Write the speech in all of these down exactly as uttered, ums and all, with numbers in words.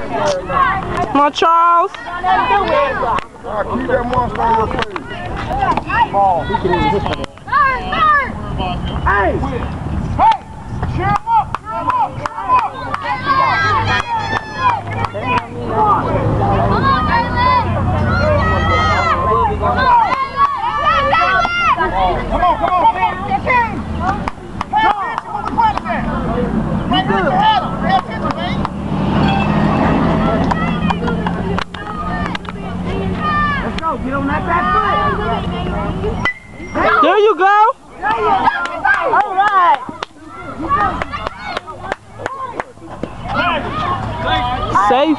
Come on, Charles. Right, keep that monster on your face. Ball. He can even hit for that. Hey! Hey! Cheer him up! Cheer him up! Cheer him up! Come on, come on, man! Pay attention when we punch that! Right there, you had him! Pay attention, man! Let's go, get on that back foot! There you go! All right! Safe.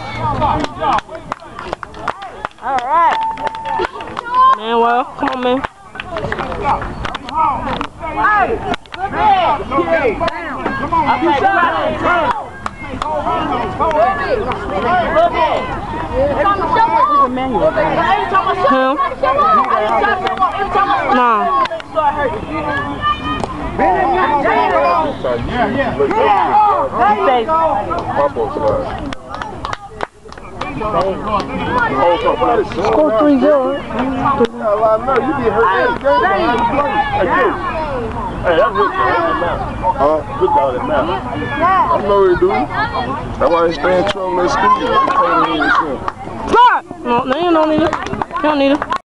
All right! Man, well, come on, man. Hey! Good man! Okay. Come on, Okay, you come on! Good man! Him? Nah. Yeah, yeah. Score three zero. You get hurt every game. Hey, that's good dog that now. Huh? Good dog that now. I know they do. That's why they stay in trouble in school. Stop! No, no, you don't need it. You don't need it.